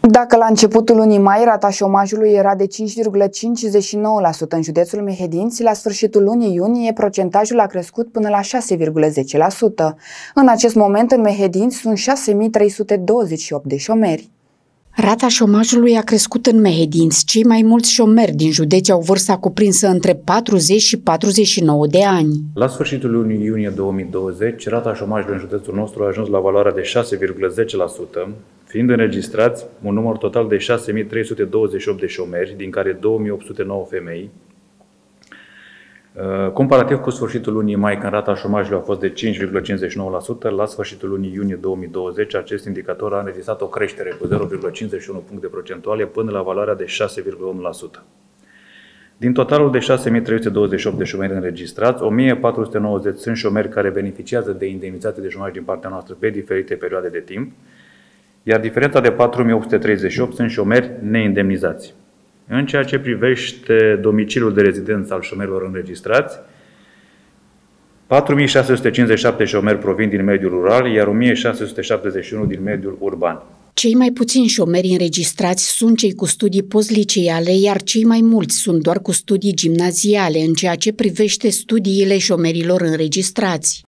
Dacă la începutul lunii mai rata șomajului era de 5,59% în județul Mehedinți, la sfârșitul lunii iunie procentajul a crescut până la 6,10%. În acest moment în Mehedinți sunt 6.328 de șomeri. Rata șomajului a crescut în Mehedinți. Cei mai mulți șomeri din județ au vârsta cuprinsă între 40 și 49 de ani. La sfârșitul lunii iunie 2020, rata șomajului în județul nostru a ajuns la valoarea de 6,10%, fiind înregistrați un număr total de 6.328 de șomeri, din care 2.809 femei, comparativ cu sfârșitul lunii mai, când rata șomajului a fost de 5,59%, la sfârșitul lunii iunie 2020, acest indicator a înregistrat o creștere cu 0,51 puncte procentuale până la valoarea de 6,1%. Din totalul de 6.328 de șomeri înregistrați, 1.490 sunt șomeri care beneficiază de indemnizații de șomaj din partea noastră pe diferite perioade de timp, iar diferența de 4.838 sunt șomeri neindemnizați. În ceea ce privește domiciliul de rezidență al șomerilor înregistrați, 4.657 șomeri provin din mediul rural, iar 1.671 din mediul urban. Cei mai puțini șomeri înregistrați sunt cei cu studii postliceale, iar cei mai mulți sunt doar cu studii gimnaziale în ceea ce privește studiile șomerilor înregistrați.